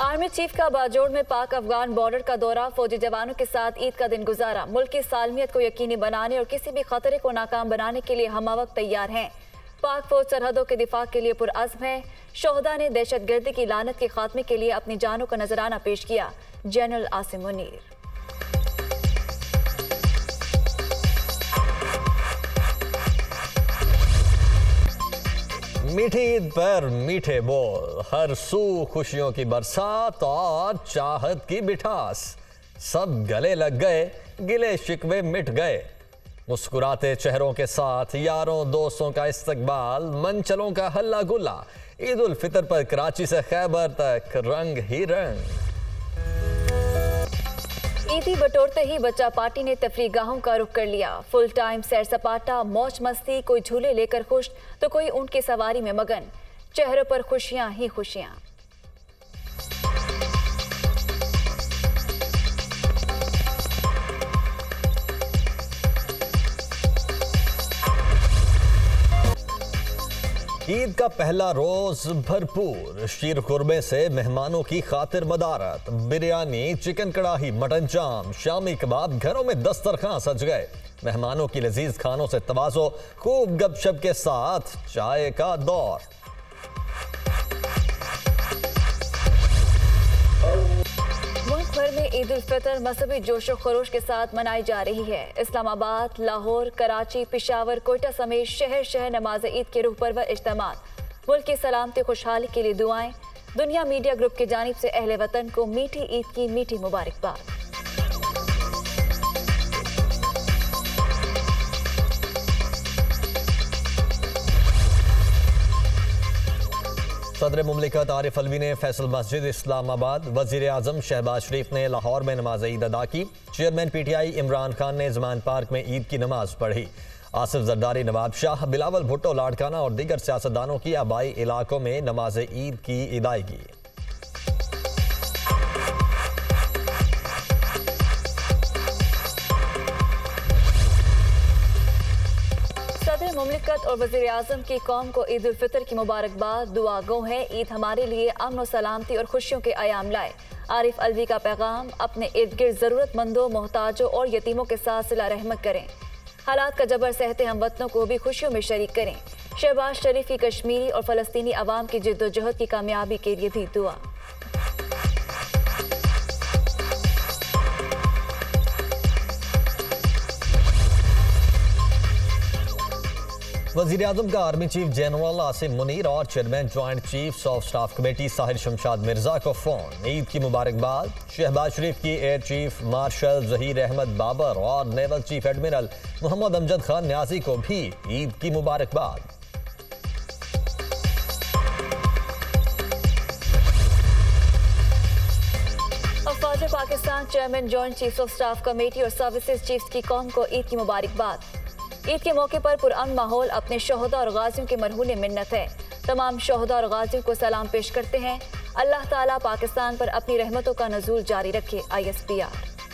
Army chief का बाजोड़ में पाक अफगान बॉर्डर का दौरा, फौजी जवानों के साथ ईद का दिन गुजारा। मुल्क की सालमियत को यकीनी बनाने और किसी भी खतरे को नाकाम बनाने के लिए हम वक्त तैयार हैं। पाक फौज सरहदों के दिफा के लिए पुरअज़्म है। शोहदा ने दहशतगर्दी की लानत के खात्मे के लिए अपनी जानों का नजराना पेश किया। जनरल आसिम मुनीर। मीठी ईद पर मीठे बोल, हर सू खुशियों की बरसात और चाहत की मिठास। सब गले लग गए, गिले शिकवे मिट गए। मुस्कुराते चेहरों के साथ यारों दोस्तों का इस्तकबाल, मंचलों का हल्ला गुल्ला। ईद उल फितर पर कराची से खैबर तक रंग ही रंग। ईदी बटोरते ही बच्चा पार्टी ने तफरीगाहों का रुख कर लिया। फुल टाइम सैर सपाटा, मौज मस्ती, कोई झूले लेकर खुश तो कोई ऊंट की सवारी में मगन। चेहरों पर खुशियां ही खुशियां। ईद का पहला रोज भरपूर शीर खुरमे से मेहमानों की खातिर मदारत। बिरयानी, चिकन कड़ाही, मटन जाम, शामी कबाब, घरों में दस्तरखान सज गए। मेहमानों की लजीज खानों से तवाज़ो, खूब गपशप के साथ चाय का दौर। मुल्क भर में ईद उल फितर मजहबी जोशो खरोश के साथ मनाई जा रही है। इस्लामाबाद, लाहौर, कराची, पेशावर, कोयटा समेत शहर शहर नमाज ईद के रूह परवर इज्तिमात। मुल्क की सलामती खुशहाली के लिए दुआएं। दुनिया मीडिया ग्रुप की जानिब से अहले वतन को मीठी ईद की मीठी मुबारकबाद। सदर मुमलिकत आरिफ अलवी ने फैसल मस्जिद इस्लामाबाद, वजीर आजम शहबाज शरीफ ने लाहौर में नमाज ईद अदा की। चेयरमैन PTI इमरान खान ने ज़मान पार्क में ईद की नमाज पढ़ी। आसिफ जरदारी, नवाब शाह, बिलावल भुट्टो, लाड़काना और दीगर सियासतदानों की आबाई इलाकों में नमाज ईद की अदायगी। मुमलिकत और वज़ीर आज़म की कौम को ईद उल फितर की मुबारकबाद। दुआ गो है ईद हमारे लिए अमन और सलामती और खुशियों के आयाम लाए। आरिफ अलवी का पैगाम, अपने इर्द गिर्द ज़रूरतमंदों, मोहताजों और यतीमों के साथ सिला रहमत करें। हालात का जबर सहते हमवतनों को भी खुशियों में शरीक करें। शहबाज शरीफ की कश्मीरी और फ़लस्तीनी अवाम की जिद्दोजहद की कामयाबी के लिए भी दुआ। वज़ीर आज़म का army chief general Asim Munir और chairman joint chiefs of staff committee Sahir Shamshad Mirza को फोन। ईद की मुबारकबाद। शहबाज शरीफ की air chief marshal Zaheer Ahmed Babar और naval chief admiral Mohammad Amjad Khan Niazi को भी ईद की मुबारकबाद। अफवाज Pakistan chairman joint chiefs of staff committee और सर्विसेज चीफ्स की कौम को ईद की मुबारकबाद। ईद के मौके पर पुरअमन माहौल अपने शोहदा और गाजियों के मरहून मिन्नत है। तमाम शोहदा और गाजियों को सलाम पेश करते हैं। अल्लाह ताला पाकिस्तान पर अपनी रहमतों का नज़ूल जारी रखे। ISPR।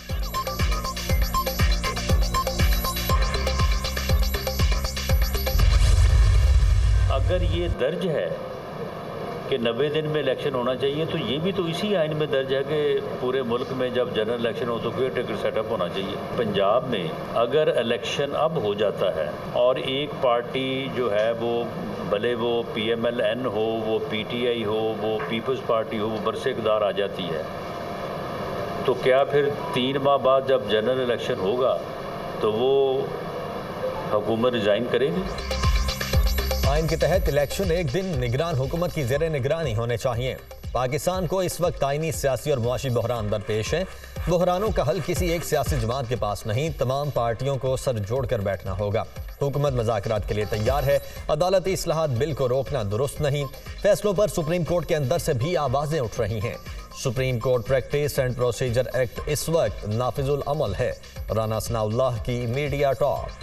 अगर ये दर्ज है कि 90 दिन में इलेक्शन होना चाहिए, तो ये भी तो इसी आइन में दर्ज है कि पूरे मुल्क में जब जनरल इलेक्शन हो तो केयर टेकर सेटअप होना चाहिए। पंजाब में अगर इलेक्शन अब हो जाता है और एक पार्टी जो है वो भले वो PMLN हो, वो PTI हो, वो पीपल्स पार्टी हो, वो बरसे इक़्तिदार आ जाती है, तो क्या फिर 3 माह बाद जब जनरल इलेक्शन होगा तो वो हुकूमत रिज़ाइन करेगी? आइन के तहत इलेक्शन एक दिन निगरान हुकूमत की ज़ेरे निगरानी होने चाहिए। पाकिस्तान को इस वक्त आइनी, सियासी और मुआशी बहरान दरपेश है। बहरानों का हल किसी एक सियासी जमात के पास नहीं, तमाम पार्टियों को सर जोड़कर बैठना होगा। हुकूमत मुज़ाकरात के लिए तैयार है। अदालती इस्लाहात बिल को रोकना दुरुस्त नहीं। फैसलों पर सुप्रीम कोर्ट के अंदर से भी आवाज़ें उठ रही हैं। Supreme court practice and procedure act इस वक्त नाफिजुल अमल है। राना सनाउल्लाह की मीडिया टॉक।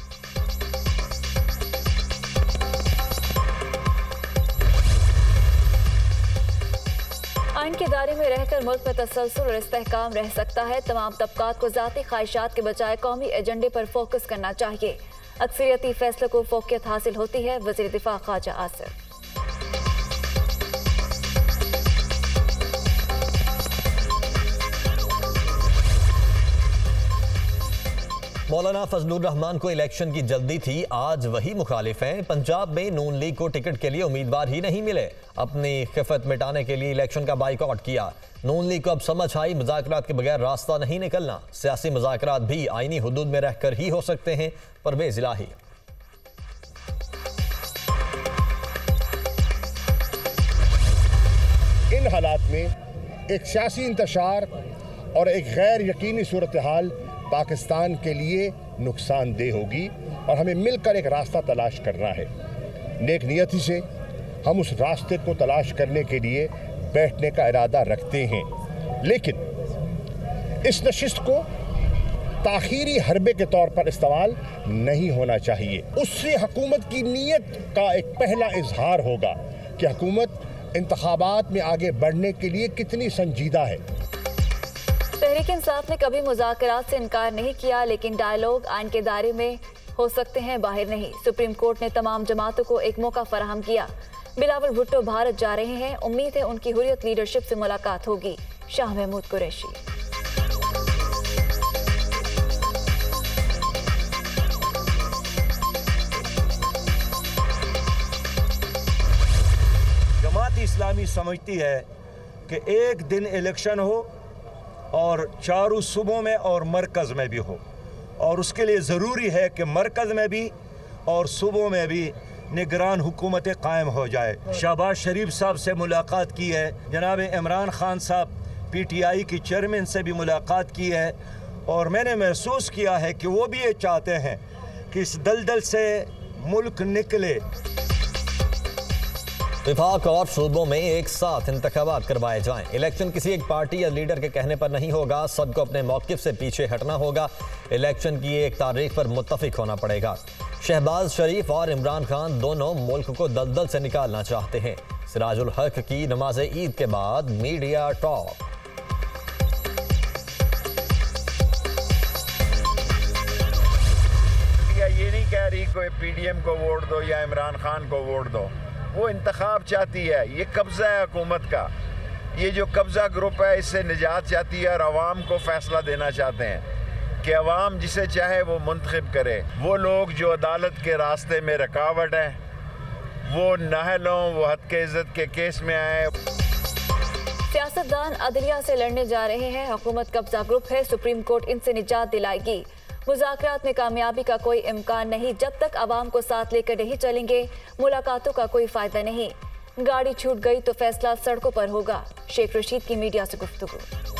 आइन के दायरे में रहकर मुल्क में तसलसल और इस्तेहकाम रह सकता है। तमाम तबकात को ज़ाती ख्वाहिशात के बजाय कौमी एजेंडे पर फोकस करना चाहिए। अक्सरियती फैसलों को फोकियत हासिल होती है। वज़ीर दिफा ख्वाजा आसिफ। मौलाना फजलुर रहमान को इलेक्शन की जल्दी थी, आज वही मुखालिफ हैं। पंजाब में नून लीग को टिकट के लिए उम्मीदवार ही नहीं मिले, अपनी खिफत मिटाने के लिए इलेक्शन का बाइकआउट किया। नून लीग को अब समझ आई मुज़ाकरात के बगैर रास्ता नहीं निकलना, सियासी मुज़ाकरात भी आईनी हुदूद में रहकर ही हो सकते हैं। परवेज़ इलाही। इन हालात में एक सियासी इंतशार और एक गैर यकीनी सूरत हाल पाकिस्तान के लिए नुकसानदेह होगी और हमें मिलकर एक रास्ता तलाश करना है। नेक नियति से हम उस रास्ते को तलाश करने के लिए बैठने का इरादा रखते हैं, लेकिन इस नशिस्त को ताखीरी हरबे के तौर पर इस्तेमाल नहीं होना चाहिए। उससे हुकूमत की नीयत का एक पहला इजहार होगा कि हुकूमत इंतखाबात में आगे बढ़ने के लिए कितनी संजीदा है। तहरीक इंसाफ ने कभी मुज़ाकरात से इनकार नहीं किया, लेकिन डायलॉग आइन के दायरे में हो सकते हैं, बाहर नहीं। सुप्रीम कोर्ट ने तमाम जमातों को एक मौका फराहम किया। बिलावल भुट्टो भारत जा रहे हैं, उम्मीद है उनकी हुर्रियत लीडरशिप से मुलाकात होगी। शाह महमूद कुरैशी। जमात इस्लामी समझती है कि एक दिन इलेक्शन हो और चारों सूबों में और मरकज़ में भी हो, और उसके लिए ज़रूरी है कि मरकज़ में भी और सूबों में भी निगरान हुकूमत कायम हो जाए। शहबाज शरीफ साहब से मुलाकात की है, जनाब इमरान खान साहब PTI की चेयरमैन से भी मुलाकात की है, और मैंने महसूस किया है कि वो भी ये चाहते हैं कि इस दलदल से मुल्क निकले। विफाक और सूबों में एक साथ इंतखाबात करवाए जाएं। इलेक्शन किसी एक पार्टी या लीडर के कहने पर नहीं होगा, सबको अपने मौक़िफ़ से पीछे हटना होगा। इलेक्शन की एक तारीख पर मुत्तफिक होना पड़ेगा। शहबाज शरीफ और इमरान खान दोनों मुल्क को दलदल से निकालना चाहते हैं। सिराजुल हक की नमाज ईद के बाद मीडिया टॉक। ये नहीं कह रही कोई PDM को वोट दो या इमरान खान को वोट दो, वो इंतखाब चाहती है। ये कब्जा है हुकूमत का, ये जो कब्जा ग्रुप है इससे निजात चाहती है और अवाम को फैसला देना चाहते हैं कि अवाम जिसे चाहे वो मुंतखब करे। वो लोग जो अदालत के रास्ते में रुकावट है, वो नाहलों वो हद के इज्जत के केस में आए। सियासतदान अदलिया से लड़ने जा रहे हैं, हुकूमत कब्जा ग्रुप है, सुप्रीम कोर्ट इनसे निजात दिलाएगी। मुज़ाकरात में कामयाबी का कोई इम्कान नहीं, जब तक आवाम को साथ लेकर नहीं चलेंगे मुलाकातों का कोई फ़ायदा नहीं। गाड़ी छूट गई तो फैसला सड़कों पर होगा। शेख रशीद की मीडिया से गुफ्तगू।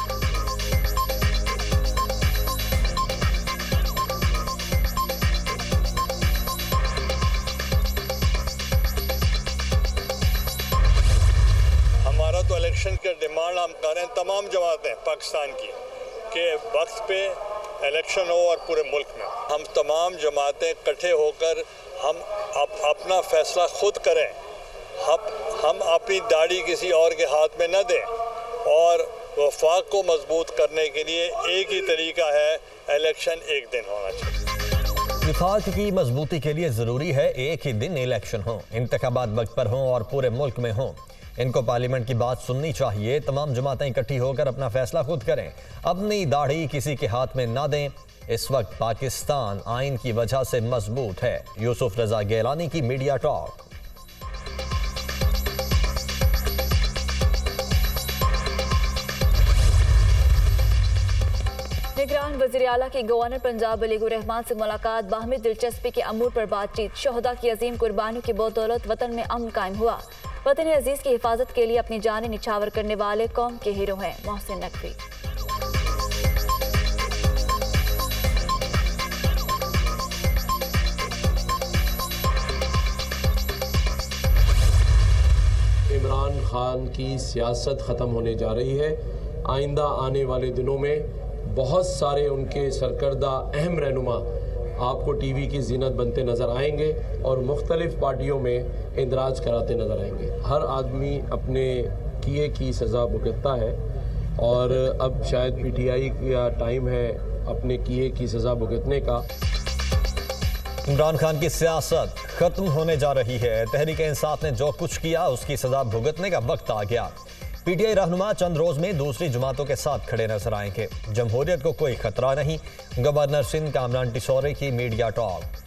हमारा तो इलेक्शन के डिमांड हम कर रहे हैं तमाम जमातें पाकिस्तान की कि वक्त पे इलेक्शन हो और पूरे मुल्क में हम तमाम जमातें इकट्ठे होकर हम अपना फैसला खुद करें। हम अपनी दाढ़ी किसी और के हाथ में न दें, और वफाक को मजबूत करने के लिए एक ही तरीका है, इलेक्शन एक दिन होना चाहिए। विफाक की मजबूती के लिए ज़रूरी है एक ही दिन इलेक्शन हो, इंतखाबात वक्त पर हों और पूरे मुल्क में हों। इनको पार्लियामेंट की बात सुननी चाहिए। तमाम जमातें इकट्ठी होकर अपना फैसला खुद करें, अपनी दाढ़ी किसी के हाथ में ना दें। इस वक्त पाकिस्तान आइन की वजह से मजबूत है। यूसुफ रजा गैलानी की मीडिया टॉक। निगरान वज़ीर आला की गवर्नर पंजाब अलीगुर रहमान से मुलाकात, बाहमी दिलचस्पी के अमूर पर बातचीत। शोहदा की अजीम कुर्बानियों की बदौलत वतन में अमन कायम हुआ। वतन अजीज की हिफाजत के लिए अपनी जानें निछावर करने वाले कौम के हीरो हैं मोहसिन नकवी। इमरान खान की सियासत ख़त्म होने जा रही है। आइंदा आने वाले दिनों में बहुत सारे उनके सरकर्दा अहम रहनुमा आपको टीवी की जीनत बनते नज़र आएंगे और मुख्तलिफ़ पार्टियों में इंदराज कराते नज़र आएंगे। हर आदमी अपने किए की सज़ा भुगतता है और अब शायद PTI का टाइम है अपने किए की सज़ा भुगतने का। इमरान खान की सियासत खत्म होने जा रही है। तहरीक इंसाफ ने जो कुछ किया उसकी सजा भुगतने का वक्त आ गया। पीटीआई रहनुमा चंद रोज में दूसरी जमातों के साथ खड़े नजर आएंगे। जमहूरियत को कोई खतरा नहीं, गवर्नर सिंध कामरान टिसौरी की मीडिया टॉक।